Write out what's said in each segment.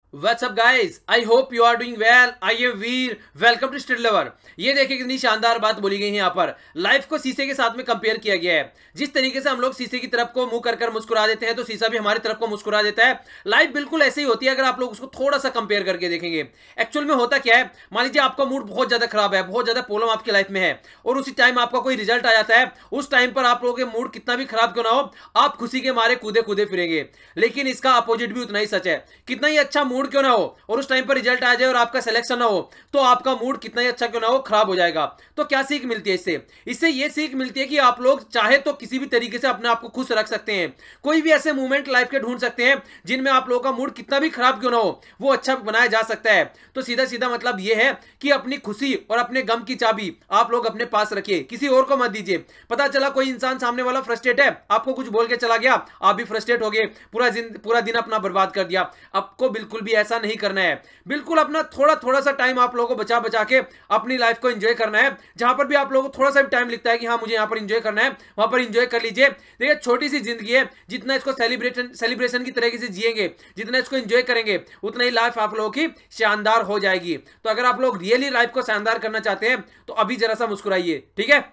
What's up guys? I hope you are doing well. I am Veer. Welcome to street lover. ये देखिए कितनी शानदार बात बोली गई है यहाँ पर. लाइफ को शीशे के साथ में कंपेयर किया गया है. जिस तरीके से हम लोग शीशे की तरफ को मुंह कर मुस्कुरा देते हैं तो शीशा भी हमारी तरफ को मुस्कुरा देता है. लाइफ बिल्कुल ऐसे ही होती है अगर आप लोग उसको थोड़ा सा कंपेयर करके देखेंगे. एक्चुअल में होता क्या है, मान लीजिए आपका मूड बहुत ज्यादा खराब है, बहुत ज्यादा प्रॉब्लम आपकी लाइफ में है और उसी टाइम आपका कोई रिजल्ट आ जाता है. उस टाइम पर आप लोगों के मूड कितना भी खराब क्यों ना हो, आप खुशी के मारे कूदे कूदे फिरेंगे. लेकिन इसका अपोजिट भी उतना ही सच है. कितना ही अच्छा मूड क्यों ना हो और उस टाइम पर रिजल्ट आ जाए और आपका सिलेक्शन ना हो तो आपका मूड कितना ही अच्छा क्यों ना हो खराब हो जाएगा. तो क्या सीख मिलती है इससे ये सीख मिलती है कि आप लोग चाहे तो किसी भी तरीके से अपने आप को खुश रख सकते हैं. कोई भी ऐसे मूवमेंट लाइफ के ढूंढ सकते हैं जिनमें आप लोगों का मूड कितना भी खराब क्यों ना हो वो अच्छा बनाया जा सकता है. तो सीधा सीधा मतलब यह है कि अपनी खुशी और अपने गम की चाबी आप लोग अपने पास रखिए, किसी और को मत दीजिए. पता चला कोई इंसान सामने वाला फ्रस्ट्रेट है, आपको कुछ बोल के चला गया, आप भी फ्रस्ट्रेट हो गए, पूरा दिन अपना बर्बाद कर दिया. आपको बिल्कुल भी ऐसा नहीं करना है. बिल्कुल अपना थोड़ा सा टाइम आप लोगों को बचा के अपनी लाइफ को एंजॉय करना है. जहां पर भी आप लोगों को थोड़ा सा भी टाइम लिखता है कि हाँ मुझे यहां पर एंजॉय करना है, वहां पर एंजॉय कर लीजिए. देखिए छोटी सी जिंदगी है, जितना इसको सेलिब्रेशन की तरीके से जिएंगे, जितना इसको एंजॉय करेंगे उतना ही लाइफ आप लोगों की शानदार हो जाएगी. तो अगर आप लोग रियली लाइफ को शानदार करना चाहते हैं तो अभी जरा सा मुस्कुराइए, ठीक है.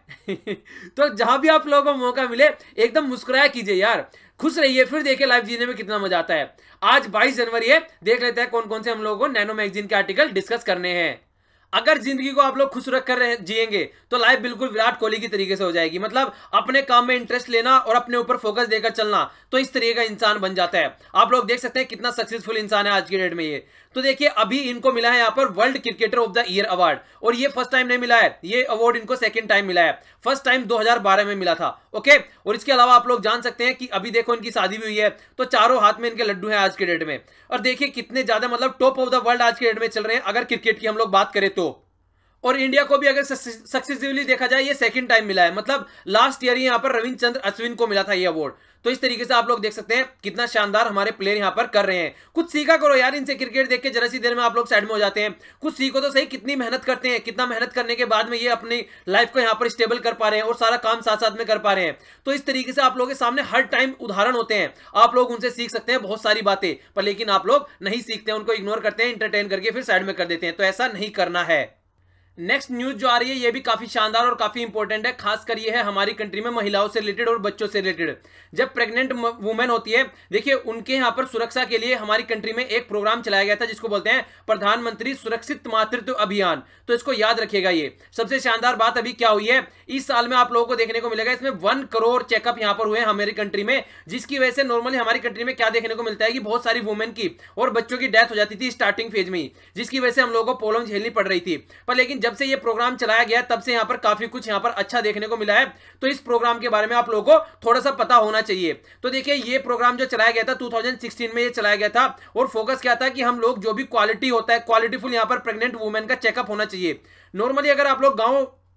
तो जहां भी आप लोगों को मौका मिले एकदम मुस्कुराया कीजिए यार, खुश रहिए, फिर देखिए लाइफ जीने में कितना मजा आता है. आज 22 जनवरी है, देख लेते हैं कौन कौन से हम लोगों को नैनो मैगजीन के आर्टिकल डिस्कस करने हैं. अगर जिंदगी को आप लोग खुश रख कर जिएंगे तो लाइफ बिल्कुल विराट कोहली की तरीके से हो जाएगी. मतलब अपने काम में इंटरेस्ट लेना और अपने ऊपर फोकस देकर चलना, तो इस तरीके का इंसान बन जाता है. आप लोग देख सकते हैं कितना सक्सेसफुल इंसान है आज की डेट में ये. तो देखिए अभी इनको मिला है यहाँ पर world cricketer of the year award, और ये फर्स्ट टाइम नहीं मिला है, ये अवार्ड इनको सेकंड टाइम मिला है. फर्स्ट टाइम 2012 में मिला था. ओके, और इसके अलावा आप लोग जान सकते हैं कि अभी देखो इनकी शादी भी हुई है, तो चारों हाथ में इनके लड्डू हैं आज के डेट में. और देखिए कितने ज्यादा मतलब टॉप ऑफ द वर्ल्ड आज के डेट में चल रहे हैं अगर क्रिकेट की हम लोग बात करें तो. और इंडिया को भी अगर सक्सेसफुली देखा जाए ये सेकंड टाइम मिला है. मतलब लास्ट ईयर यहाँ पर रविंद्र अश्विन को मिला था ये अवार्ड. तो इस तरीके से आप लोग देख सकते हैं कितना शानदार हमारे प्लेयर यहाँ पर कर रहे हैं. कुछ सीखा करो यार इनसे, क्रिकेट देख के जरा सी देर में आप लोग साइड में हो जाते हैं. कुछ सीखो तो सही, कितनी मेहनत करते हैं, कितना मेहनत करने के बाद में ये अपनी लाइफ को यहाँ पर स्टेबल कर पा रहे हैं और सारा काम साथ साथ में कर पा रहे हैं. तो इस तरीके से आप लोगों के सामने हर टाइम उदाहरण होते हैं, आप लोग उनसे सीख सकते हैं बहुत सारी बातें. पर लेकिन आप लोग नहीं सीखते, उनको इग्नोर करते हैं, इंटरटेन करके फिर साइड में कर देते हैं. तो ऐसा नहीं करना है. नेक्स्ट न्यूज जो आ रही है ये भी काफी शानदार और काफी इंपॉर्टेंट है. खासकर ये है हमारी कंट्री में महिलाओं से रिलेटेड और बच्चों से रिलेटेड. जब प्रेग्नेंट वुमेन होती है, देखिए उनके यहाँ पर सुरक्षा के लिए हमारी कंट्री में एक प्रोग्राम चलाया गया था जिसको बोलते हैं प्रधानमंत्री सुरक्षित मातृत्व अभियान. तो इसको याद रखिएगा. ये सबसे शानदार बात अभी क्या हुई है, इस साल में आप लोगों को देखने को मिलेगा इसमें 1 करोड़ चेकअप यहाँ पर हुए हैं हमारी कंट्री में. जिसकी वजह से नॉर्मली हमारी कंट्री में क्या देखने को मिलता है कि बहुत सारी वुमेन की और बच्चों की डेथ हो जाती थी स्टार्टिंग फेज में ही, जिसकी वजह से हम लोगों को प्रॉब्लम झेलनी पड़ रही थी. पर लेकिन जब से ये प्रोग्राम चलाया गया तब से यहाँ पर काफी कुछ यहाँ पर अच्छा देखने को मिला है. तो इस प्रोग्राम के बारे में आप लोगों को थोड़ा सा पता होना चाहिए. तो देखिए ये प्रोग्राम जो चलाया गया था 2016 में ये चलाया गया था, और फोकस क्या था कि हम लोग जो भी क्वालिटी होता है, क्वालिटीफुल यहाँ पर प्रेग्नेंट वुमेन का चेकअप होना चाहिए. नॉर्मली अगर आप लोग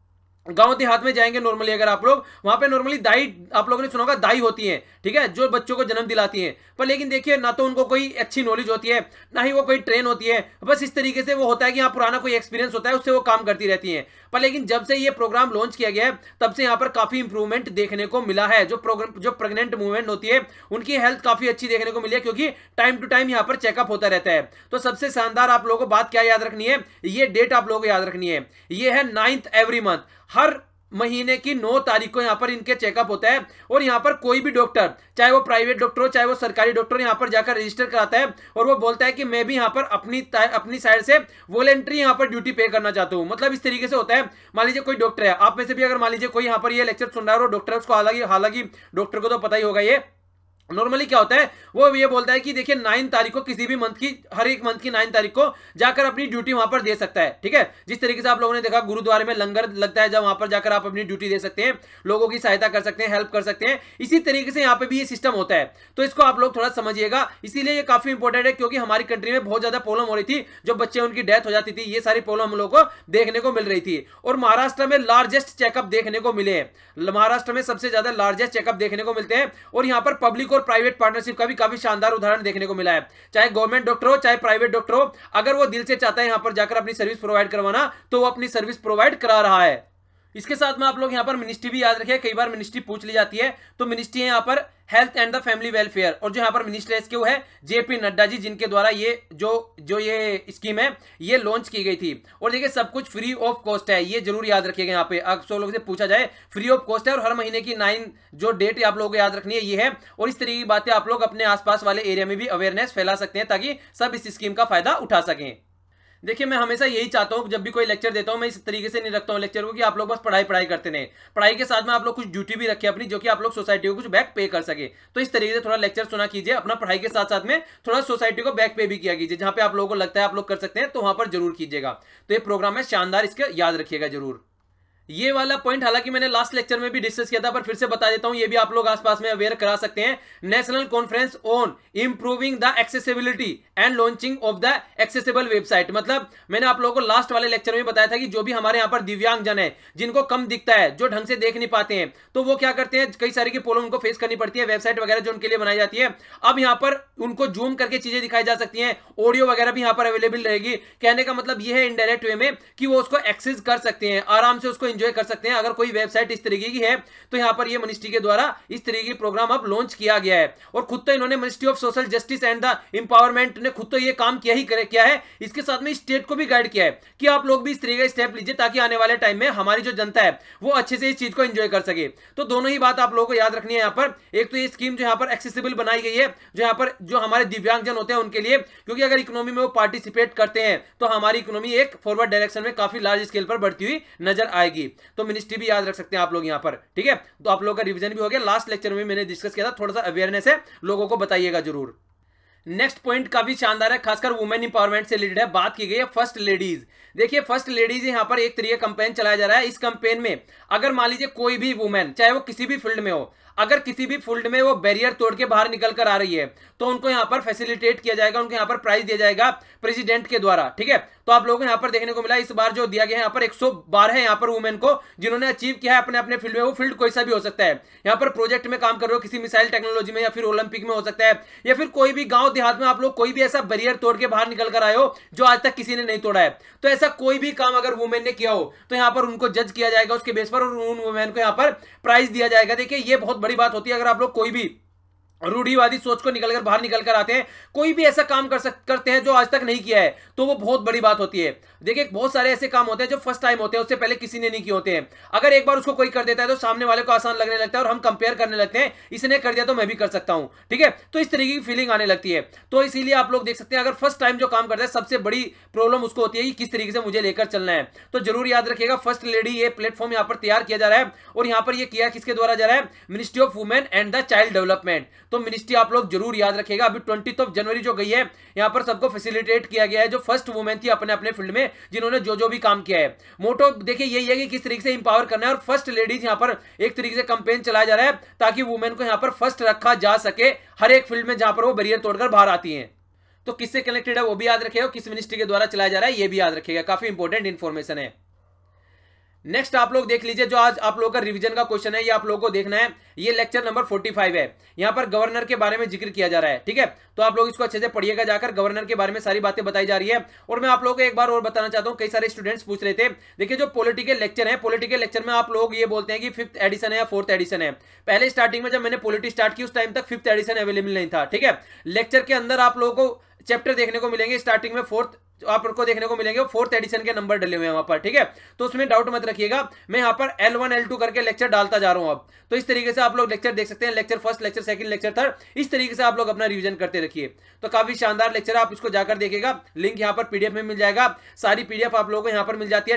गांव देहात में जाएंगे, नॉर्मली अगर आप लोग वहां पे नॉर्मली दाई, आप लोगों ने सुना होगा दाई होती हैं, ठीक है, जो बच्चों को जन्म दिलाती हैं. पर लेकिन देखिए ना तो उनको कोई अच्छी नॉलेज होती है, ना ही वो कोई ट्रेन होती है. बस इस तरीके से वो होता है कि यहाँ पुराना कोई एक्सपीरियंस होता है, उससे वो काम करती रहती हैं. पर लेकिन जब से ये प्रोग्राम लॉन्च किया गया है तब से यहाँ पर काफी इंप्रूवमेंट देखने को मिला है. जो प्रेग्नेंट वुमेन होती है उनकी हेल्थ काफी अच्छी देखने को मिली है, क्योंकि टाइम टू टाइम यहाँ पर चेकअप होता रहता है. तो सबसे शानदार आप लोगों को बात क्या याद रखनी है, ये डेट आप लोगों को याद रखनी है. ये है 9th एवरी मंथ, हर महीने की 9 तारीख को यहाँ पर इनके चेकअप होता है. और यहाँ पर कोई भी डॉक्टर, चाहे वो प्राइवेट डॉक्टर हो चाहे वो सरकारी डॉक्टर, यहाँ पर जाकर रजिस्टर कराता है और वो बोलता है कि मैं भी यहाँ पर अपनी साइड से वॉलेंट्री यहाँ पर ड्यूटी पे करना चाहता हूँ. मतलब इस तरीके से होता है. मान लीजिए कोई डॉक्टर है, आप में से भी अगर मान लीजिए कोई यहाँ पर ये लेक्चर सुन रहा है और डॉक्टर है, उसको हालांकि डॉक्टर को तो पता ही होगा ये नॉर्मली क्या होता है, वो ये बोलता है कि देखिए 9 तारीख को किसी भी मंथ की, हर एक मंथ की 9 तारीख को जाकर अपनी ड्यूटी वहां पर दे सकता है. ठीक है, जिस तरीके से आप लोगों ने देखा गुरुद्वारे में लंगर लगता है, जब वहां पर जाकर आप अपनी ड्यूटी दे सकते हैं, लोगों की सहायता कर सकते हैं, हेल्प कर सकते हैं. इसी तरीके से यहाँ पे भी ये सिस्टम होता है. तो इसको आप लोग थोड़ा समझिएगा. इसीलिए ये काफी इंपॉर्टेंट है, क्योंकि हमारी कंट्री में बहुत ज्यादा प्रॉब्लम हो रही थी, जो बच्चे उनकी डेथ हो जाती थी, ये सारी प्रॉब्लम हम लोगों को देखने को मिल रही थी. और महाराष्ट्र में लार्जेस्ट चेकअप देखने को मिले हैं. महाराष्ट्र में सबसे ज्यादा लार्जेस्ट चेकअप देखने को मिलते हैं. और यहाँ पर पब्लिक और प्राइवेट पार्टनरशिप का भी काफी शानदार उदाहरण देखने को मिला है. चाहे गवर्नमेंट डॉक्टर हो चाहे प्राइवेट डॉक्टर हो, अगर वो दिल से चाहता है यहां पर जाकर अपनी सर्विस प्रोवाइड करवाना, तो वो अपनी सर्विस प्रोवाइड करा रहा है. इसके साथ में आप लोग यहाँ पर मिनिस्ट्री भी याद रखें, कई बार मिनिस्ट्री पूछ ली जाती है। तो मिनिस्ट्री है यहाँ पर health and the family welfare, और जो यहाँ पर मिनिस्टर है इसके वो है जेपी नड्डा जी, जिनके द्वारा ये जो ये स्कीम है ये लॉन्च की गई थी। और देखिए सब कुछ फ्री ऑफ कॉस्ट है, ये जरूर याद रखिएगा। यहाँ पे अक्सर लोगों से पूछा जाए, फ्री ऑफ कॉस्ट है, और हर महीने की 9 जो डेट आप लोगों को याद रखनी है ये है। और इस तरीके की बातें आप लोग अपने आसपास वाले एरिया में भी अवेयरनेस फैला सकते हैं ताकि सब इस स्कीम का फायदा उठा सकें। देखिए मैं हमेशा यही चाहता हूँ, जब भी कोई लेक्चर देता हूँ मैं इस तरीके से नहीं रखता हूँ लेक्चर को कि आप लोग बस पढ़ाई करते रहें। पढ़ाई के साथ में आप लोग कुछ ड्यूटी भी रखें अपनी, जो कि आप लोग सोसाइटी को कुछ बैक पे कर सके। तो इस तरीके से थोड़ा लेक्चर सुना कीजिए, अपना पढ़ाई के साथ साथ में थोड़ा सोसाइटी को बैक पे भी किया कीजिए। जहां पे आप लोगों को लगता है आप लोग कर सकते हैं तो वहां पर जरूर कीजिएगा। तो ये प्रोग्राम है शानदार, इसका याद रखिएगा जरूर। ये वाला पॉइंट हालांकि मैंने लास्ट लेक्चर में भी डिस्कस किया था, पर फिर से बता देता हूं, ये भी आप लोग आसपास में अवेयर करा सकते हैं। National conference on improving the accessibility and launching of the accessible website. मतलब मैंने आप लोगों को लास्ट वाले लेक्चर में बताया था कि जो भी हमारे यहाँ पर दिव्यांग जन है, जिनको कम दिखता है, जो ढंग से देख नहीं पाते हैं, तो वो क्या करते हैं, कई सारी की प्रॉब्लम उनको फेस करनी पड़ती है। वेबसाइट वगैरह जो उनके लिए बनाई जाती है, अब यहाँ पर उनको जूम करके चीजें दिखाई जा सकती हैं, ऑडियो वगैरह भी यहाँ पर अवेलेबल रहेगी। कहने का मतलब ये है इनडायरेक्ट वे में कि वो उसको एक्सेस कर सकते हैं, आराम से उसको एंजॉय कर सकते हैं। अगर कोई वेबसाइट इस तरीके की है तो यहां पर ये मिनिस्ट्री के द्वारा इस तरीके की प्रोग्राम अब लॉन्च किया गया है। और खुद तो इन्होंने ministry of social justice and the empowerment ने खुद तो ये काम किया है। इसके साथ में स्टेट को भी गाइड किया है कि आप लोग भी इस तरीके का स्टेप लीजिए ताकि आने वाले टाइम में हमारी जो जनता है वो अच्छे से इस चीज को एंजॉय कर सके। तो दोनों ही बात आप लोगों को याद रखनी है यहाँ पर। एक तो ये स्कीम जो यहाँ पर एक्सेसिबल बनाई गई है, जो यहाँ पर जो हमारे दिव्यांगजन होते हैं उनके लिए, क्योंकि अगर इकोनॉमी में वो पार्टिसिपेट करते हैं तो हमारी इकोनॉमी एक फॉरवर्ड डायरेक्शन में काफी लार्ज स्केल पर बढ़ती हुई नजर आएगी। तो मिनिस्ट्री भी याद रख सकते हैं आप लोग यहाँ पर, ठीक है। तो आप लोगों का रिवीजन भी हो गया। लास्ट लेक्चर में मैंने डिस्कस किया था, थोड़ा सा अवेयरनेस है, लोगों को बताइएगा जरूर। नेक्स्ट पॉइंट काफी शानदार है, खासकर वुमेन इंपावरमेंट से रिलेटेड है। बात की गई है फर्स्ट लेडीज। देखिए फर्स्ट लेडीज यहाँ पर एक तरीके कैंपेन चलाया जा रहा है। इस कैंपेन में अगर मान लीजिए कोई भी वुमेन, चाहे वो किसी भी फील्ड में हो, अगर किसी भी फील्ड में वो बैरियर तोड़ के बाहर निकल कर आ रही है तो उनको यहाँ पर फैसिलिटेट किया जाएगा, उनको यहाँ पर प्राइज दिया जाएगा प्रेसिडेंट के द्वारा, ठीक है। तो आप लोगों को यहाँ पर देखने को मिला इस बार जो दिया गया है यहाँ पर 112 है यहाँ पर वुमेन को, जिन्होंने अचीव किया है अपने अपने फील्ड में। वो फील्ड कोई सा भी हो सकता है, यहाँ पर प्रोजेक्ट में काम कर रहे हो किसी मिसाइल टेक्नोलॉजी में, या फिर ओलंपिक में हो सकता है, या फिर कोई भी गांव देहात में आप लोग कोई भी ऐसा बैरियर तोड़ के बाहर निकल कर आए हो जो आज तक किसी ने नहीं तोड़ा है। तो ऐसा कोई भी काम अगर वुमेन ने किया हो तो यहाँ पर उनको जज किया जाएगा उसके बेस पर, और उन वुमेन को यहाँ पर प्राइज दिया जाएगा। देखिए ये बहुत बड़ी बात होती है अगर आप लोग कोई भी रूढ़िवादी सोच को निकलकर बाहर निकल कर आते हैं, कोई भी ऐसा काम करते हैं जो आज तक नहीं किया है, तो वो बहुत बड़ी बात होती है। देखिए बहुत सारे ऐसे काम होते हैं जो फर्स्ट टाइम होते हैं, उससे पहले किसी ने नहीं किए होते हैं। अगर एक बार उसको कोई कर देता है तो सामने वाले को आसान लगने लगता है और हम कंपेयर करने लगते हैं, इसने कर दिया तो मैं भी कर सकता हूं, ठीक है। तो इस तरीके की फीलिंग आने लगती है। तो इसीलिए आप लोग देख सकते हैं अगर फर्स्ट टाइम जो काम करता है सबसे बड़ी प्रॉब्लम उसको होती है कि किस तरीके से मुझे लेकर चलना है। तो जरूर याद रखिएगा फर्स्ट लेडी ये प्लेटफॉर्म यहाँ पर तैयार किया जा रहा है, और यहाँ पर ये किया किसके द्वारा जा रहा है, ministry of women and the child development. तो मिनिस्ट्री आप लोग जरूर याद रखिएगा। अभी 20 जनवरी जो गई है यहाँ पर सबको फैसिलिटेट किया गया है, जो फर्स्ट वुमेन थी अपने अपने फील्ड में जिन्होंने जो भी काम किया है। मोटो देखिए यही है कि किस तरीके से इंपावर करना है, और फर्स्ट लेडीज यहाँ पर एक तरीके से कैंपेन चलाया जा रहा है ताकि वुमेन को यहाँ पर फर्स्ट रखा जा सके हर एक फील्ड में जहां पर वो बैरियर तोड़कर बाहर आती हैं। तो किससे कनेक्टेड है वो भी याद रखिएगा, किस मिनिस्ट्री के द्वारा चलाया जा रहा है ये भी याद रखिएगा, काफी इंपॉर्टेंट इंफॉर्मेशन है। नेक्स्ट आप लोग देख लीजिए, जो आज आप लोगों का रिवीजन का क्वेश्चन है ये आप लोगों को देखना है। ये लेक्चर नंबर 45 है, यहाँ पर गवर्नर के बारे में जिक्र किया जा रहा है, ठीक है। तो आप लोग इसको अच्छे से पढ़िएगा जाकर, गवर्नर के बारे में सारी बातें बताई जा रही है। और मैं आप लोगों को एक बार और बताना चाहता हूँ, कई सारे स्टूडेंट्स पूछ रहे थे, देखिए जो पॉलिटिकल लेक्चर है, पॉलिटिकल लेक्चर में आप लोग ये बोलते हैं कि 5th एडिशन है या 4th एडिशन है। पहले स्टार्टिंग में जब मैंने पॉलिटी स्टार्ट की उस टाइम तक 5th एडिशन अवेलेबल नहीं था, ठीक है। लेक्चर के अंदर आप लोगों को चैप्टर देखने को मिलेंगे, स्टार्टिंग में 4th आपको देखने को मिलेंगे, 4th एडिशन के नंबर डले हुए हैं वहां पर, ठीक है। तो उसमें डाउट मत रखिएगा, मैं यहाँ पर L1 L2 करके लेक्चर डालता जा रहा हूं अब। तो इस तरीके से आप लोग लेक्चर देख सकते हैं, lecture first, lecture second, lecture third, इस तरीके से आप लोग अपना रिवीजन करते रखिए। तो काफी शानदार लेक्चर है, आप इसको जाकर देखिएगा, लिंक यहाँ पर पीडीएफ में मिल जाएगा। सारी पीडीएफ आप लोगों को यहाँ पर मिल जाती है।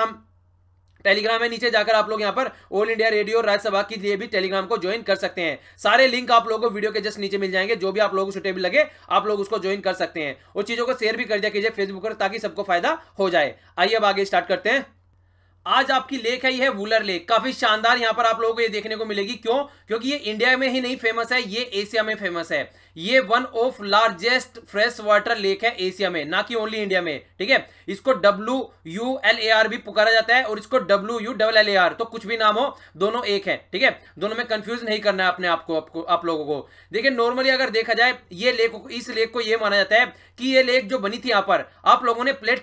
टेलीग्राम में नीचे जाकर आप लोग यहाँ पर ऑल इंडिया रेडियो राज्यसभा के लिए भी टेलीग्राम को ज्वाइन कर सकते हैं। सारे लिंक आप लोगों को वीडियो के जस्ट नीचे मिल जाएंगे, जो भी आप लोगों को सुटेबल लगे आप लोग उसको ज्वाइन कर सकते हैं। और चीजों को शेयर भी कर दिया कीजिए फेसबुक पर, ताकि सबको फायदा हो जाए। आइए अब आगे स्टार्ट करते हैं। आज आपकी लेक है, ये है वुलर लेक, काफी शानदार यहाँ पर आप लोगों को ये देखने को मिलेगी। क्यों? क्योंकि ये इंडिया में ही नहीं फेमस है, ये एशिया में फेमस है। ये one of largest fresh water lake है एशिया में, ना कि ओनली इंडिया में, ठीक है। इसको WULAR भी पुकारा जाता है और इसको WULLAR, तो कुछ भी नाम हो दोनों एक है, ठीक है। दोनों में कंफ्यूज नहीं करना है अपने आप लोगों को। देखिए नॉर्मली अगर देखा जाए ये लेक, इस लेक को ये माना जाता है कि ये लेक जो बनी थी यहाँ पर, आप लोगों ने प्लेट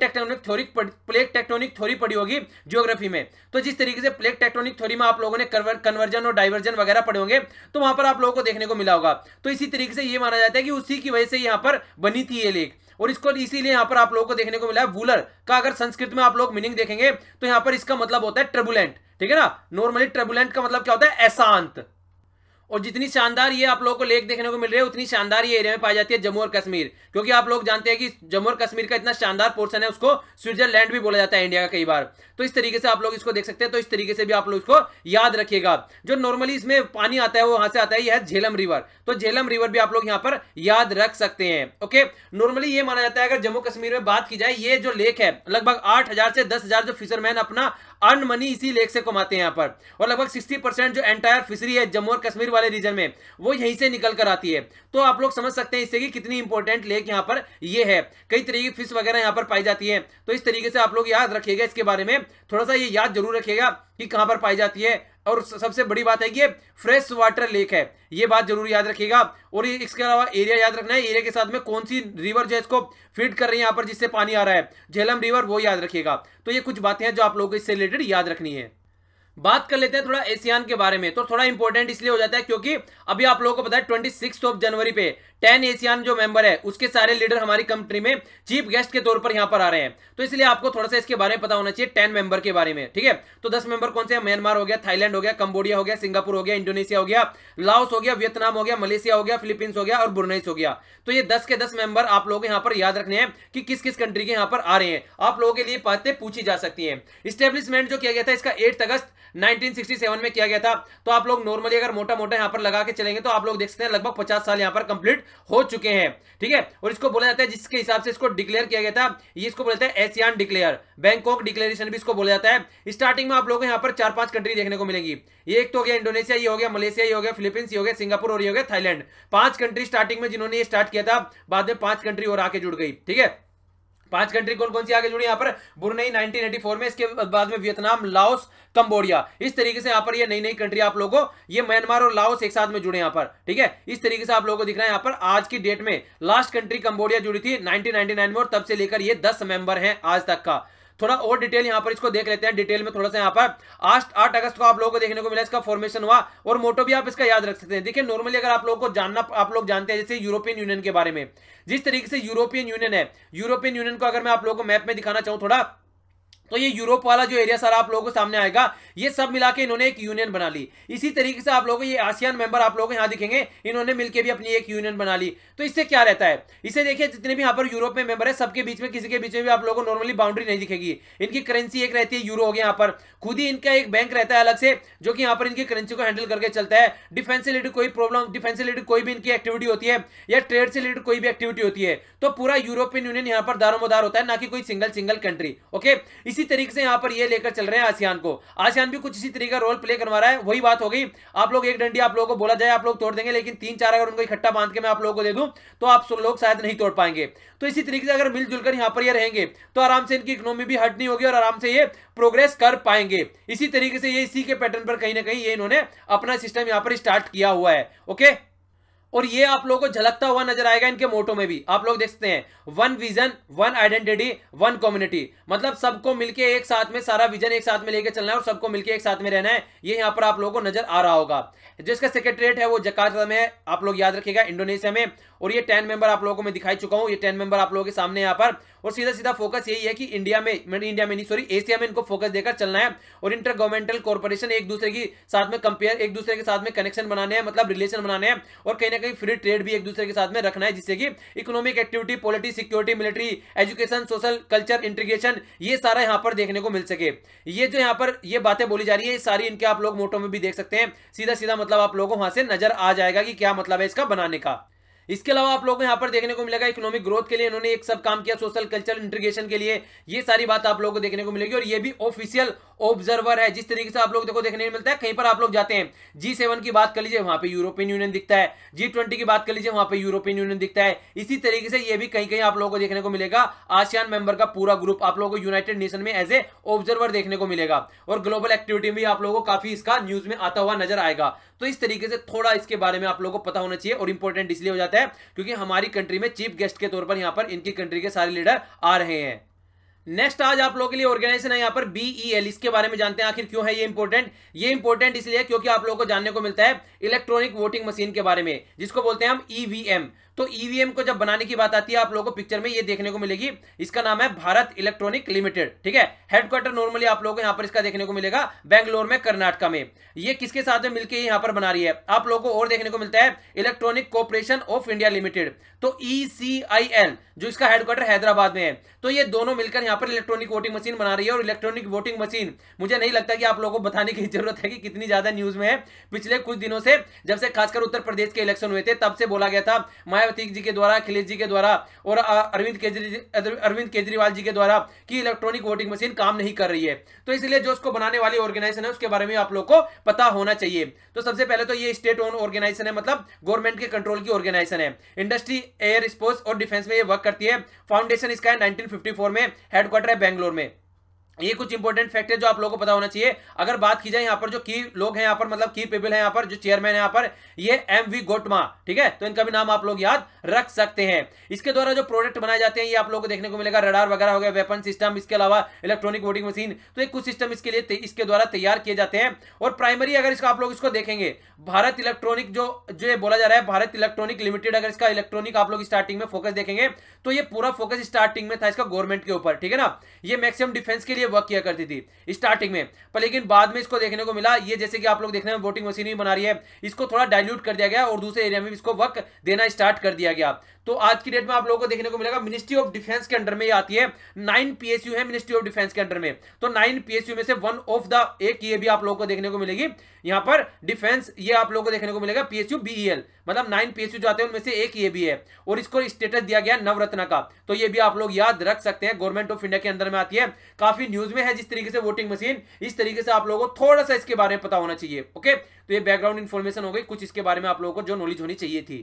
टेक्टोनिक थ्योरी पढ़ी होगी ज्योग्राफी में। तो जिस तरीके से प्लेट टेक्टोनिक थ्योरी में आप लोगों ने कन्वर्जन और डाइवर्जन वगैरह पढ़े होंगे, तो वहां पर आप लोगों को देखने को मिला होगा। तो इसी तरीके से ये माना जाता है कि उसी की वजह से यहाँ पर बनी थी ये लेक, और इसको इसीलिए यहाँ पर आप लोगों को देखने को मिला है वूलर का। अगर संस्कृत में आप लोग मीनिंग देखेंगे तो यहाँ पर इसका मतलब होता है ट्रबुलेंट, ठीक है ना। नॉर्मली ट्रबुलेंट का मतलब क्या होता है, अशांत। और जितनी शानदार ये आप लोगों को लेक देखने को मिल रही है, उतनी शानदार ये एरिया में पाई जाती है जम्मू और कश्मीर, क्योंकि आप लोग जानते हैं कि जम्मू और कश्मीर का इतना शानदार पोर्शन है, उसको स्विट्जरलैंड भी बोला जाता है इंडिया का कई बार। तो इस तरीके से आप लोग इसको देख सकते हैं। तो इस तरीके से भी आप लोग इसको याद रखिएगा। जो नॉर्मली इसमें पानी आता है वो वहां से आता है, यह है झेलम रिवर। तो झेलम रिवर भी आप लोग यहाँ पर याद रख सकते हैं। ओके, नॉर्मली ये माना जाता है अगर जम्मू कश्मीर में बात की जाए, ये जो लेक है लगभग 8,000 से 10,000 जो फिशरमैन अपना अर्न मनी इसी लेक से कमाते हैं यहाँ पर, और लगभग 60% जो एंटायर फिशरी है जम्मू और कश्मीर वाले रीजन में, वो यहीं से निकल कर आती है। तो आप लोग समझ सकते हैं इससे कि कितनी इंपॉर्टेंट लेक यहाँ पर ये है। कई तरीके की फिश वगैरह यहाँ पर पाई जाती है। तो इस तरीके से आप लोग याद रखिएगा, इसके बारे में थोड़ा सा ये याद जरूर रखिएगा कि कहां पर पाई जाती है। और सबसे बड़ी बात है कि ये फ्रेश वाटर लेक है, ये बात जरूर याद रखिएगा। और इसके अलावा एरिया याद रखना है, एरिया के साथ में कौन सी रिवर जो है इसको फीड कर रही है यहाँ पर, जिससे पानी आ रहा है, झेलम रिवर, वो याद रखिएगा। तो ये कुछ बातें हैं जो आप लोगों को इससे रिलेटेड याद रखनी है। बात कर लेते हैं थोड़ा एशियान के बारे में। तो थोड़ा इंपॉर्टेंट इसलिए हो जाता है क्योंकि अभी आप लोगों को पता है 26 जनवरी पे 10 एशियान जो मेंबर है उसके सारे लीडर हमारी कंट्री में चीफ गेस्ट के तौर पर यहां पर आ रहे हैं। तो इसलिए आपको थोड़ा सा इसके बारे में पता होना चाहिए 10 मेंबर के बारे में, ठीक है। तो 10 मेंबर कौन से हैं? म्यांमार हो गया, थाईलैंड हो गया, कंबोडिया हो गया, सिंगापुर हो गया, इंडोनेशिया हो गया, लाओस हो गया, वियतनाम हो गया, मलेशिया हो गया, फिलीपींस हो गया और ब्रुनेई हो गया। तो ये 10 के 10 मेंबर आप लोग यहाँ पर याद रखने हैं कि किस किस कंट्री के यहाँ पर आ रहे हैं। आप लोगों के लिए बातें पूछी जा सकती है। स्टेब्लिशमेंट जो किया गया था इसका 8 अगस्त 1967 में किया गया था। तो आप लोग नॉर्मली अगर मोटा मोटा यहाँ पर लगा के चलेंगे तो आप लोग देख सकते हैं लगभग 50 साल यहाँ पर कंप्लीट हो चुके हैं, ठीक है। और इसको बोला जाता है, जिसके हिसाब से इसको डिक्लेयर किया गया था, ये इसको बोलते हैं एशियान डिक्लेयर, बैंकॉक डिक्लेरेशन भी इसको बोला जाता है। स्टार्टिंग में आप लोगों को यहाँ पर 4-5 कंट्री देखने को मिलेंगी। ये एक तो हो गया इंडोनेशिया, ये हो गया मलेशिया, ये हो गया फिलीपींस, ये हो गया सिंगापुर और ये हो गया थाईलैंड। 5 कंट्री स्टार्टिंग में जिन्होंने ये स्टार्ट किया था, बाद में 5 कंट्री और आके जुड़ गई, ठीक है। 5 कंट्री कौन कौन सी आगे जुड़ी यहाँ पर? ब्रुनेई 1984 में, इसके बाद में वियतनाम, लाओस, कंबोडिया। इस तरीके से यहाँ पर ये नई नई कंट्री आप लोगों को, ये म्यांमार और लाओस एक साथ में जुड़े यहाँ पर, ठीक है। इस तरीके से आप लोगों को दिख रहा है यहाँ पर आज की डेट में लास्ट कंट्री कंबोडिया जुड़ी थी 1999 में, और तब से लेकर ये 10 मेंबर हैं आज तक का। थोड़ा और डिटेल यहाँ पर इसको देख लेते हैं डिटेल में थोड़ा सा। यहाँ पर 8 अगस्त को आप लोगों को देखने को मिला इसका फॉर्मेशन हुआ, और मोटो भी आप इसका याद रख सकते हैं। देखिए नॉर्मली अगर आप लोगों को जानना, आप लोग जानते हैं जैसे यूरोपियन यूनियन के बारे में, जिस तरीके से यूरोपियन यूनियन है, यूरोपियन यूनियन को अगर मैं आप लोगों को मैप में दिखाना चाहूं थोड़ा, तो ये यूरोप वाला जो एरिया सारा आप लोगों को सामने आएगा, ये सब मिला के इन्होंने एक यूनियन बना ली। इसी तरीके से आप लोगों को ये आसियान मेंबर आप लोगों को यहाँ दिखेंगे, इन्होंने मिलकर भी अपनी एक यूनियन बना ली। तो इससे क्या रहता है, इसे देखिए जितने भी यहाँ पर यूरोप में मेंबर है, सबके बीच में किसी के बीच में भी आप लोगों को नॉर्मली बाउंड्री नहीं दिखेगी। इनकी करेंसी एक रहती है यूरो हो गया, यहाँ पर खुद ही इनका एक बैंक रहता है अलग से, जो कि यहाँ पर इनकी करेंसी को हैंडल करके चलता है। डिफेंस से रिलेटेड कोई प्रॉब्लम, डिफेंस से रिलेटेड कोई भी इनकी एक्टिविटी होती है, या ट्रेड से रिलेटेड कोई भी एक्टिविटी होती है, तो पूरा यूरोपियन यूनियन यहाँ पर दारोमदार होता है, ना कि कोई सिंगल कंट्री। ओके, इसी तरीके से यहाँ पर ये लेकर चल रहे हैं आसियान को। आसियान भी कुछ इसी तरीके का रोल प्ले करवा रहा है। वही बात हो गई, आप लोग एक डंडी आप लोगों को बोला जाए आप लोग तोड़ देंगे, लेकिन 3-4 अगर उनको इकट्ठा बांध के मैं आप लोगों को दे दूं तो आप लोग शायद नहीं तोड़ पाएंगे। तो इसी तरीके से अगर मिलजुल कर यहाँ पर ये रहेंगे तो आराम से इनकी इकोनॉमी भी हट नहीं होगी और आराम से ये प्रोग्रेस कर पाएंगे। इसी तरीके से ये इसी के पैटर्न पर कहीं ना कहीं ये इन्होंने अपना सिस्टम यहाँ पर स्टार्ट किया हुआ है। ओके, और ये आप लोगों को झलकता हुआ नजर आएगा इनके मोटो में भी। आप लोग देख सकते हैं, 1 विजन 1 आइडेंटिटी 1 कम्युनिटी, मतलब सबको मिलके एक साथ में, सारा विजन एक साथ में लेके चलना है और सबको मिलके एक साथ में रहना है। ये यहाँ पर आप लोगों को नजर आ रहा होगा। जो इसका सेक्रेटरीट है वो जकार्ता में है, आप लोग याद रखिएगा, इंडोनेशिया में। और ये 10 मेंबर आप लोगों को मैं दिखाई चुका हूं, ये 10 मेंबर आप लोगों के सामने यहाँ पर। और सीधा सीधा फोकस यही है कि एशिया में इनको फोकस देकर चलना है, और इंटर गवर्नमेंटल कॉर्पोरेशन एक दूसरे की साथ में कंपेयर, एक दूसरे के साथ में कनेक्शन बनाने हैं, मतलब रिलेशन बनाने हैं, और कहीं ना कहीं फ्री ट्रेड भी एक दूसरे के साथ में रखना है, जिससे कि economic activity, politics, security, military, education, social, culture, integration, ये सारा यहाँ पर देखने को मिल सके। ये जो यहाँ पर ये बातें बोली जा रही है, सारी इनके आप लोग मोटो में भी देख सकते हैं। सीधा सीधा मतलब आप लोगों को वहां से नजर आ जाएगा कि क्या मतलब है इसका बनाने का। इसके अलावा आप लोगों को यहाँ पर देखने को मिलेगा इकोनॉमिक ग्रोथ के लिए इन्होंने एक सब काम किया, सोशल कल्चरल इंटीग्रेशन के लिए, ये सारी बात आप लोगों को देखने को मिलेगी। और ये भी ऑफिशियल ऑब्जर्वर है। जिस तरीके से आप लोग देखो देखने को मिलता है, कहीं पर आप लोग जाते हैं, G7 की बात कर लीजिए, वहां पे यूरोपियन यूनियन दिखता है, G20 की बात कर लीजिए, वहां पे यूरोपियन यूनियन दिखता है। इसी तरीके से ये भी कहीं कहीं आप लोगों को देखने को मिलेगा, आसियान मेंबर का पूरा ग्रुप आप लोगों को यूनाइटेड नेशन में एज ए ऑब्जर्वर देखने को मिलेगा, और ग्लोबल एक्टिविटी में आप लोगों को काफी इसका न्यूज में आता हुआ नजर आएगा। तो इस तरीके से थोड़ा इसके बारे में आप लोगों को पता होना चाहिए, और इंपॉर्टेंट इसलिए हो जाता है क्योंकि हमारी कंट्री में चीफ गेस्ट के तौर पर यहां पर इनकी कंट्री के सारे लीडर आ रहे हैं। नेक्स्ट आज आप लोगों के लिए ऑर्गेनाइजेशन है यहां पर BEL, इसके बारे में जानते हैं आखिर क्यों है ये इंपॉर्टेंट। ये इंपॉर्टेंट इसलिए क्योंकि आप लोगों को जानने को मिलता है इलेक्ट्रॉनिक वोटिंग मशीन के बारे में, जिसको बोलते हैं हम EVM। तो EVM को जब बनाने की बात आती है, आप लोगों को पिक्चर में ये देखने को मिलेगी, इसका नाम है भारत इलेक्ट्रॉनिक लिमिटेड, ठीक है। हेडक्वार्टर नॉर्मली आप लोगों को यहां पर इसका देखने को मिलेगा बेंगलोर में, कर्नाटका में। ये किसके साथ में मिलकर यहां पर बना रही है, आप लोगों को और देखने को मिलता है Electronic Corporation of India Limited, तो ECIL, जो इसका हेडक्वार्टर हैदराबाद में है। तो ये दोनों मिलकर यहां पर इलेक्ट्रॉनिक वोटिंग मशीन बना रही है। और इलेक्ट्रॉनिक वोटिंग मशीन मुझे नहीं लगता कि आप लोगों को बताने की जरूरत है कि कितनी ज्यादा न्यूज में है। पिछले कुछ दिनों से, जब से खासकर उत्तर प्रदेश के इलेक्शन हुए थे, तब से बोला गया था मायावती जी के द्वारा, अखिलेश जी के द्वारा और अरविंद केजरीवाल जी के द्वारा कि इलेक्ट्रॉनिक वोटिंग मशीन काम नहीं कर रही है। तो इसलिए जो उसको बनाने वाली ऑर्गेनाइजेशन है उसके बारे में आप लोग को पता होना चाहिए। तो सबसे पहले तो ये स्टेट ओन ऑर्गेनाइजेशन है, मतलब गवर्नमेंट के कंट्रोल की ऑर्गेनाइजेशन है। इंडस्ट्री, एयर, स्पेस और डिफेंस में ये वर्क करती है। फाउंडेशन इसका है 1954 में, हेडक्वार्टर है बेंगलोर में। ये कुछ इंपॉर्टेंट फैक्ट है जो आप लोगों को पता होना चाहिए। अगर बात की जाए यहाँ पर जो की लोग हैं, यहाँ पर मतलब की पीपल है, यहाँ पर जो चेयरमैन है यहाँ पर, ये MV गोटमा, ठीक है। तो इनका भी नाम आप लोग याद रख सकते हैं। इसके द्वारा जो प्रोडक्ट बनाए जाते हैं ये आप लोगों को देखने को मिलेगा, रडार वगैरह हो गया, वेपन सिस्टम, इसके अलावा इलेक्ट्रॉनिक वोटिंग मशीन। तो एक कुछ सिस्टम इसके लिए इसके द्वारा तैयार किए जाते हैं। और प्राइमरी अगर इसका आप लोग इसको देखेंगे, भारत इलेक्ट्रॉनिक जो बोला जा रहा है, भारत इलेक्ट्रॉनिक लिमिटेड, अगर इसका इलेक्ट्रॉनिक आप लोग स्टार्टिंग में फोकस देखेंगे तो ये पूरा फोकस स्टार्टिंग में था इसका गवर्नमेंट के ऊपर, ठीक है ना। ये मैक्सिमम डिफेंस के लिए वर्क किया करती थी स्टार्टिंग में, पर लेकिन बाद में इसको देखने को मिला, ये जैसे कि आप लोग देखने में वोटिंग मशीन ही बना रही है, इसको थोड़ा डाइल्यूट कर दिया गया और दूसरे एरिया में इसको वर्क देना स्टार्ट कर दिया गया। तो आज की डेट में आप लोगों को देखने को मिलेगा मिनिस्ट्री ऑफ डिफेंस के अंडर में ये आती है। 9 PSU है मिनिस्ट्री ऑफ डिफेंस के अंडर में। तो 9 PSU में से वन ऑफ द एक ये भी आप लोगों को देखने को मिलेगी यहां पर डिफेंस, ये आप लोगों को देखने को मिलेगा PSU BEL, मतलब 9 PSU जो आते हैं उनमें से एक ये भी है। और इसको स्टेटस दिया गया नवरत्न का, तो ये भी आप लोग याद रख सकते हैं। गवर्नमेंट ऑफ इंडिया के अंदर में आती है, काफी न्यूज में है जिस तरीके से वोटिंग मशीन, इस तरीके से आप लोगों को थोड़ा सा इसके बारे में पता होना चाहिए। ओके, तो ये बैकग्राउंड इंफॉर्मेशन हो गई कुछ इसके बारे में आप लोगों को जो नॉलेज होनी चाहिए थी।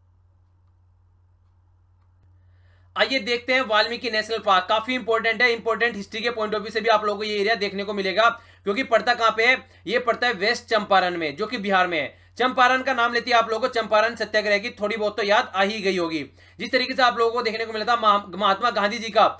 आइए देखते हैं वाल्मीकि नेशनल पार्क, काफी इंपॉर्टेंट है। इंपॉर्टेंट हिस्ट्री के पॉइंट ऑफ व्यू से भी आप लोगों को ये एरिया देखने को मिलेगा, क्योंकि पड़ता कहां पे है, ये पड़ता है वेस्ट चंपारण में, जो कि बिहार में है। चंपारण का नाम लेती है आप लोगों को चंपारण सत्याग्रह की थोड़ी बहुत तो याद आ ही गई होगी। जिस तरीके से आप लोगों को देखने को मिला था महात्मा गांधी जी का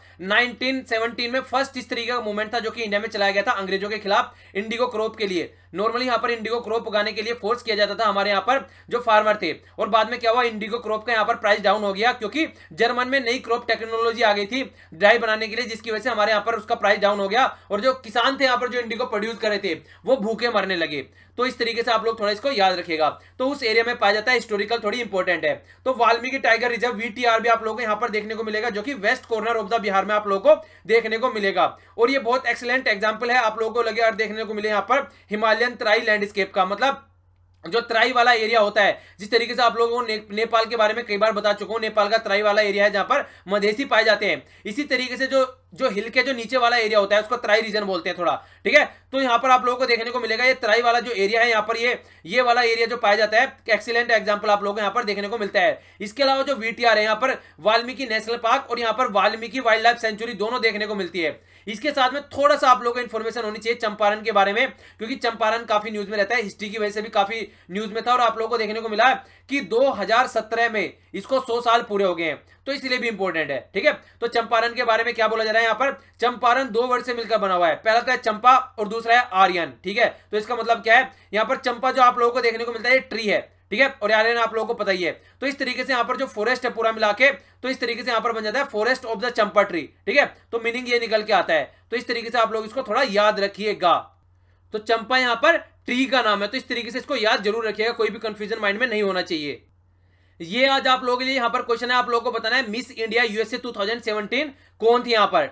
1917 में फर्स्ट इस तरीके का मूवमेंट था जो कि इंडिया में चलाया गया था अंग्रेजों के खिलाफ इंडिगो क्रॉप के लिए। नॉर्मली यहाँ पर इंडिगो क्रॉप उगाने के लिए फोर्स किया जाता था हमारे यहाँ पर जो फार्मर थे, और बाद में क्या हुआ, इंडिगो क्रॉप का यहाँ पर प्राइस डाउन हो गया, क्योंकि जर्मन में नई क्रॉप टेक्नोलॉजी आ गई थी ड्राई बनाने के लिए, जिसकी वजह से हमारे यहाँ पर उसका प्राइस डाउन हो गया, और जो किसान थे यहाँ पर जो इंडिगो प्रोड्यूस कर रहे थे वो भूखे मरने लगे। तो इस तरीके से आप लोग थोड़ा इसको याद रखिएगा। तो उस एरिया में पाया जाता है, हिस्टोरिकल थोड़ी इंपॉर्टेंट है। तो वाल्मीकि टाइगर रिजर्व VTR भी आप लोगों को यहाँ पर देखने को मिलेगा, जो कि west corner of the Bihar में आप लोगों को देखने को मिलेगा। और ये बहुत एक्सीलेंट एग्जांपल है आप लोगों को लगे और देखने को मिले यहाँ पर हिमालयन तराई लैंडस्केप का, मतलब जो तराई वाला एरिया होता है। जिस तरीके से आप लोगों को नेपाल के बारे में कई बार बता चुका हूं, नेपाल का तराई वाला एरिया है जहां पर मधेसी पाए जाते हैं। इसी तरीके से जो हिल के जो नीचे वाला एरिया होता है उसको तराई रीजन बोलते हैं थोड़ा, ठीक है। तो यहाँ पर आप लोगों को देखने को मिलेगा ये तराई वाला जो एरिया है, यहाँ पर ये वाला एरिया जो पाया जाता है, एक्सीलेंट एग्जांपल आप लोगों को यहाँ पर देखने को मिलता है। इसके अलावा जो VTR है यहाँ पर वाल्मीकि नेशनल पार्क और यहाँ पर वाल्मीकि वाइल्ड लाइफ सेंचुरी दोनों देखने को मिलती है। इसके साथ में थोड़ा सा आप लोगों को इन्फॉर्मेशन होनी चाहिए चंपारण के बारे में, क्योंकि चंपारण काफी न्यूज में रहता है, हिस्ट्री की वजह से भी काफी न्यूज में था। और आप लोगों को देखने को मिला कि 2017 में इसको 100 साल पूरे हो गए हैं, तो इसलिए भी इंपॉर्टेंट है, ठीक है। तो चंपारण के बारे में क्या बोला जा रहा है यहाँ पर, चंपारण 2 वर्ड से मिलकर बना हुआ है। पहला तो है चंपा और दूसरा है आर्यन, ठीक है। तो इसका मतलब क्या है, यहाँ पर चंपा जो आप लोगों को देखने को मिलता है ट्री है, ठीक है, और आर्यन आप लोगों को पता ही है। तो इस तरीके से यहाँ पर जो फॉरेस्ट है पूरा मिला के, तो इस तरीके से यहाँ पर बन जाता है forest of the champa tree, ठीक है। तो मीनिंग ये निकल के आता है। तो इस तरीके से आप लोग इसको थोड़ा याद रखिएगा। तो चंपा यहाँ पर ट्री का नाम है, तो इस तरीके से इसको याद जरूर रखिएगा, कोई भी कंफ्यूजन माइंड में नहीं होना चाहिए। ये आज आप लोगों के लिए यहाँ पर क्वेश्चन है, आप लोगों को बताना है मिस इंडिया USA 2017 कौन थी यहाँ पर, ठीक है।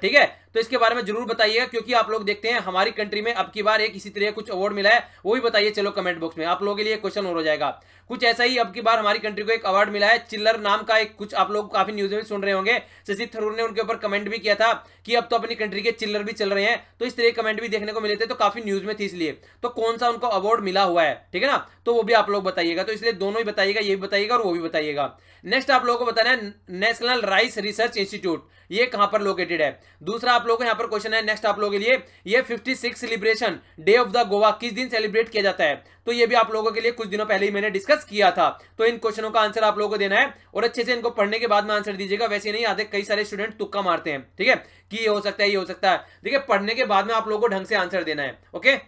तो इसके बारे में जरूर बताइएगा, क्योंकि आप लोग देखते हैं हमारी कंट्री में अब की बार एक इसी तरह कुछ अवार्ड मिला है, वो भी बताइए चलो कमेंट बॉक्स में, आप लोगों के लिए क्वेश्चन और हो जाएगा। कुछ ऐसा ही अब की बार हमारी कंट्री को एक अवार्ड मिला है, चिल्लर नाम का एक, कुछ आप लोग काफी न्यूज में सुन रहे होंगे, शशि थरूर ने उनके ऊपर कमेंट भी किया था कि अब तो अपनी कंट्री के चिल्लर भी चल रहे हैं, तो इस तरह कमेंट भी देखने को मिले थे, तो काफी न्यूज में थी इसलिए। तो कौन सा उनको अवार्ड मिला हुआ है, ठीक है ना, तो वो भी आप लोग बताइएगा। तो इसलिए दोनों ही बताइएगा, ये भी बताइएगा और वो भी बताइएगा। नेक्स्ट आप लोगों को बताना है नेशनल राइस रिसर्च इंस्टीट्यूट ये कहां पर लोकेटेड है। दूसरा आप लोगों को यहां पर क्वेश्चन है नेक्स्ट आप लोगों के लिए, ये 56 celebration day of the Goa किस दिन सेलिब्रेट किया जाता है, तो ये भी आप लोगों के लिए कुछ दिनों पहले ही मैंने डिस्कस किया था। तो इन क्वेश्चनों का आंसर आप लोगों को देना है और अच्छे से इनको पढ़ने के बाद में आंसर दीजिएगा। वैसे नहीं आते, कई सारे स्टूडेंट तुक्का मारते हैं, ठीक है, कि ये हो सकता है, ये हो सकता है। देखिए पढ़ने के बाद में आप लोगों को ढंग से आंसर देना है। ओके,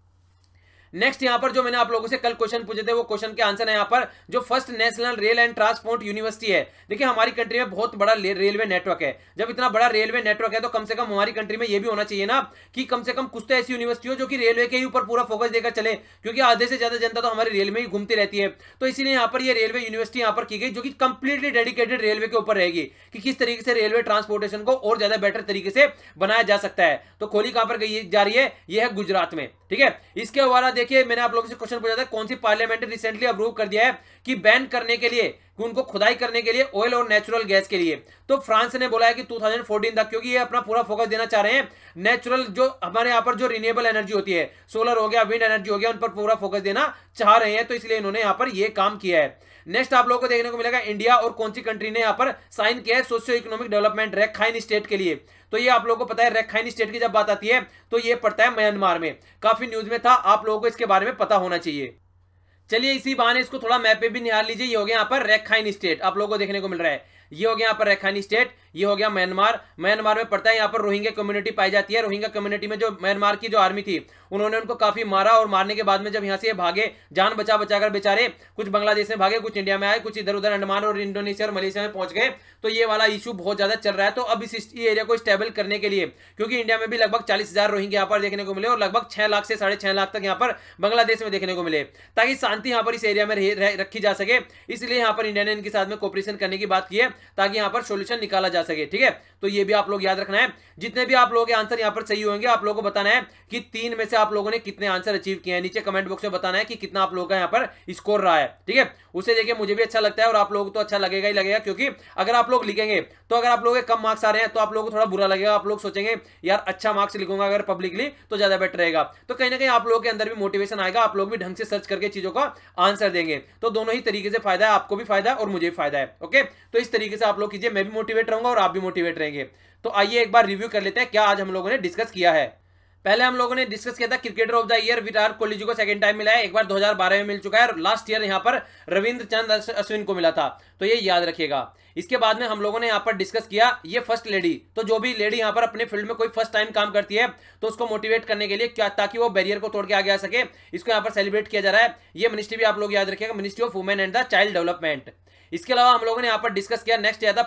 नेक्स्ट यहां पर जो मैंने आप लोगों से कल क्वेश्चन पूछे थे, वो क्वेश्चन के आंसर है यहां पर, जो first national rail and transport university है। देखिए हमारी कंट्री में बहुत बड़ा रेलवे नेटवर्क है, जब इतना बड़ा रेलवे नेटवर्क है तो कम से कम हमारी कंट्री में ये भी होना चाहिए ना कि कम से कम कुछ तो ऐसी यूनिवर्सिटी हो जो कि रेलवे के ही ऊपर पूरा फोकस देकर चले, क्योंकि आधे से ज्यादा जनता तो हमारी रेल में ही घूमती रहती है। तो इसीलिए यहाँ पर ये रेलवे यूनिवर्सिटी यहाँ पर की गई, जो कि कंप्लीटली डेडिकेटेड रेलवे के ऊपर रहेगी कि किस तरीके से रेलवे ट्रांसपोर्टेशन को और ज्यादा बेटर तरीके से बनाया जा सकता है। तो खोली कहां पर गई जा रही है, यह है गुजरात में, ठीक है। इसके अलावा देखिए मैंने आप लोगों से क्वेश्चन पूछा था कौन सी पार्लियामेंट ने रिसेंटली अप्रूव कर दिया है कि बैन करने के लिए, उनको खुदाई करने के लिए ऑयल और नेचुरल गैस के लिए। तो फ्रांस ने बोला है कि 2014 तक, क्योंकि ये अपना पूरा फोकस देना चाह रहे हैं नेचुरल, जो हमारे यहाँ पर जो रिन्यूएबल एनर्जी होती है, सोलर हो गया, विंड एनर्जी हो गया, उन पर पूरा फोकस देना चाह रहे हैं। तो इसलिए इन्होंने यहाँ पर ये काम किया है। नेक्स्ट आप लोगों को देखने को मिलेगा इंडिया और कौन सी कंट्री ने यहाँ पर साइन किया है socio economic development Rakhine state के लिए। तो ये आप लोगों को पता है, रैखाइन स्टेट की जब बात आती है तो ये पड़ता है म्यांमार में, काफी न्यूज में था, आप लोगों को इसके बारे में पता होना चाहिए। चलिए इसी बहाने इसको थोड़ा मैप पे भी निहार लीजिए। ये हो गया यहाँ पर रैखाइन स्टेट आप लोगों को देखने को मिल रहा है, ये हो गया यहाँ पर रैखाइन स्टेट, ये हो गया म्यांमार। म्यांमार में पड़ता है, यहाँ पर रोहिंग्या कम्युनिटी पाई जाती है। रोहिंग्या कम्युनिटी में जो म्यांमार की जो आर्मी थी उन्होंने उनको काफी मारा, और मारने के बाद में जब यहाँ से भागे, जान बचा बचाकर बेचारे, कुछ बांग्लादेश में भागे, कुछ इंडिया में आए, कुछ इधर उधर अंडमान और इंडोनेशिया और मलेशिया में पहुंच गए। तो ये वाला इशू बहुत ज्यादा चल रहा है। तो अब इस एरिया को स्टेबल करने के लिए, क्योंकि इंडिया में भी लगभग 40,000 रोहिंग्या यहाँ पर देखने को मिले और लगभग 6 लाख से 6.5 लाख तक यहाँ पर बांग्लादेश में देखने को मिले, ताकि शांति यहाँ पर इस एरिया में रखी जा सके, इसलिए यहाँ पर इंडिया ने इनके साथ में कोऑपरेशन करने की बात की है, ताकि यहाँ पर सोल्यूशन निकाला जा सके, ठीक है। तो ये भी आप लोग याद रखना है। जितने भी आप लोगों के आंसर यहाँ पर सही होंगे, आप लोगों को बताना है कि 3 में से आप लोगों ने कितने आंसर अचीव किए हैं। नीचे कमेंट बॉक्स में बताना है कि कितना आप लोगों का यहाँ पर स्कोर रहा है, ठीक है। उसे देखिए मुझे भी अच्छा लगता है और आप लोगों को तो अच्छा लगेगा ही लगेगा, क्योंकि अगर आप लोग लिखेंगे तो अगर आप लोगों के कम मार्क्स आ रहे हैं तो आप लोगों को थोड़ा बुरा लगेगा, आप लोग सोचेंगे यार अच्छा मार्क्स लिखूंगा अगर पब्लिकली तो ज्यादा बेटर रहेगा। तो कहीं ना कहीं आप लोगों के अंदर भी मोटिवेशन आएगा, आप लोग भी ढंग से सर्च करके चीजों का आंसर देंगे। तो दोनों ही तरीके से फायदा है, आपको भी फायदा है और मुझे भी फायदा है। ओके, तो इस तरीके से आप लोग कीजिए, मैं भी मोटिवेट रहूंगा और आप भी मोटिवेट रहेंगे। तो आइए एक बार रिव्यू कर लेते हैं क्या आज हम लोगों ने डिस्कस किया है। पहले हम लोगों ने डिस्कस किया था cricketer of the year Virat Kohli ji को सेकंड टाइम मिला है, एक बार 2012 में मिल चुका है और लास्ट ईयर यहाँ पर रविंद्र चंद अश्विन को मिला था, तो ये याद रखिएगा। इसके बाद में हम लोगों ने यहाँ पर डिस्कस किया ये फर्स्ट लेडी, तो जो भी लेडी यहाँ पर अपने फील्ड में कोई फर्स्ट टाइम काम करती है तो उसको मोटिवेट करने के लिए क्या, ताकि वो बैरियर को तोड़ के आगे आ सके, इसको यहाँ पर सेलिब्रेट किया जा रहा है। ये मिनिस्ट्री भी आप लोग याद रखिएगा, ministry of women and the child development. इसके अलावा हम लोगों ने यहाँ पर डिस्कस किया नेक्स्ट यह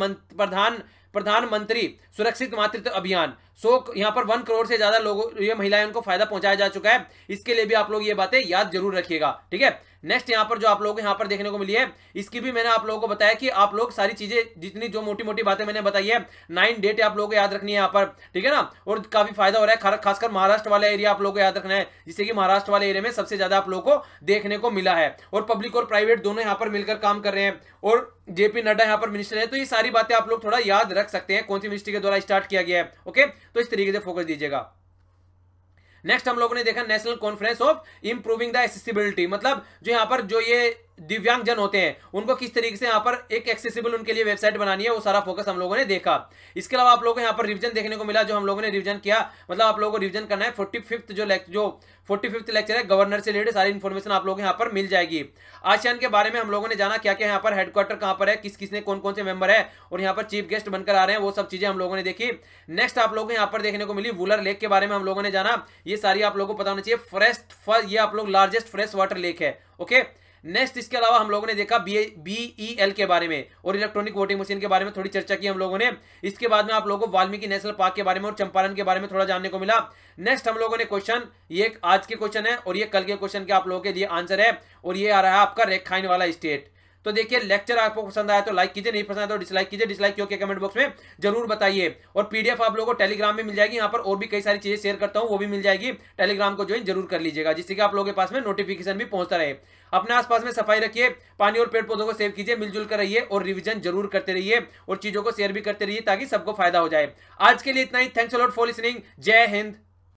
था प्रधानमंत्री सुरक्षित मातृत्व अभियान। यहाँ पर 1 करोड़ से ज्यादा लोगों, ये महिलाएं, उनको फायदा पहुंचाया जा चुका है। इसके लिए भी आप लोग ये बातें याद जरूर रखिएगा, ठीक है। नेक्स्ट यहाँ पर जो आप लोगों को यहाँ पर देखने को मिली है, इसकी भी मैंने आप लोगों को बताया कि आप लोग सारी चीजें जितनी जो मोटी मोटी बातें मैंने बताई है 9 डेट आप लोगों को याद रखनी है यहाँ पर, ठीक है ना। और काफी फायदा हो रहा है, खासकर महाराष्ट्र वाला एरिया आप लोगों को याद रखना है, जिससे कि महाराष्ट्र वाले एरिया में सबसे ज्यादा आप लोगों को देखने को मिला है। और पब्लिक और प्राइवेट दोनों यहाँ पर मिलकर काम कर रहे हैं, और जेपी नड्डा यहाँ पर मिनिस्टर है। तो ये सारी बातें आप लोग थोड़ा याद रख सकते हैं, कौन सी मिनिस्ट्री के द्वारा स्टार्ट किया गया है। ओके, तो इस तरीके से फोकस दीजिएगा। नेक्स्ट हम लोगों ने देखा national conference of improving the accessibility, मतलब जो यहाँ पर जो ये दिव्यांग जन होते हैं उनको किस तरीके से यहाँ पर एक एक्सेसिबल उनके लिए वेबसाइट बनानी है, वो सारा फोकस हम लोगों ने देखा। इसके अलावा आप लोगों को यहाँ पर रिवीजन देखने को मिला, जो हम लोगों ने रिवीजन किया, मतलब आप लोगों को रिवीजन करना है 45th लेक्चर है गवर्नर से रिलेटेड सारी इन्फॉर्मेशन आप लोगों को यहाँ पर मिल जाएगी। आसियान के बारे में हम लोगों ने जाना, क्या क्या यहाँ पर हेडक्वार्टर कहाँ पर है, किस किसने कौन कौन से मेंबर है और यहाँ पर चीफ गेस्ट बनकर आ रहे हैं, वो सब चीजें हम लोगों ने देखी। नेक्स्ट आप लोगों को यहाँ पर देखने को मिली वुलर लेक के बारे में हम लोगों ने जाना, ये सारी आप लोगों को पता होना चाहिए। ये आप लोग लार्जेस्ट फ्रेश वाटर लेक है। ओके, नेक्स्ट इसके अलावा हम लोगों ने देखा BEL के बारे में और इलेक्ट्रॉनिक वोटिंग मशीन के बारे में थोड़ी चर्चा की हम लोगों ने। इसके बाद में आप लोगों को वाल्मीकि नेशनल पार्क के बारे में और चंपारण के बारे में थोड़ा जानने को मिला। नेक्स्ट हम लोगों ने क्वेश्चन, ये आज के क्वेश्चन है और ये कल के क्वेश्चन के आप लोगों के लिए आंसर है, और ये आ रहा है आपका रैखाइन वाला स्टेट। तो देखिए लेक्चर आपको पसंद आया तो लाइक कीजिए, नहीं पसंद आया तो डिसलाइक कीजिए। डिसलाइक क्यों किया कमेंट बॉक्स में जरूर बताइए। और पीडीएफ आप लोगों को टेलीग्राम में मिल जाएगी, यहाँ पर और भी कई सारी चीजें शेयर करता हूँ वो भी मिल जाएगी। टेलीग्राम को ज्वाइन जरूर कर लीजिएगा, जिससे कि आप लोगों के पास में नोटिफिकेशन भी पहुंचता रहे। अपने आसपास में सफाई रखिए, पानी और पेड़ पौधों को सेव कीजिए, मिलजुल कर रहिए और रिवीजन जरूर करते रहिए और चीजों को शेयर भी करते रहिए ताकि सबको फायदा हो जाए। आज के लिए इतना ही। Thanks a lot for listening. जय हिंद,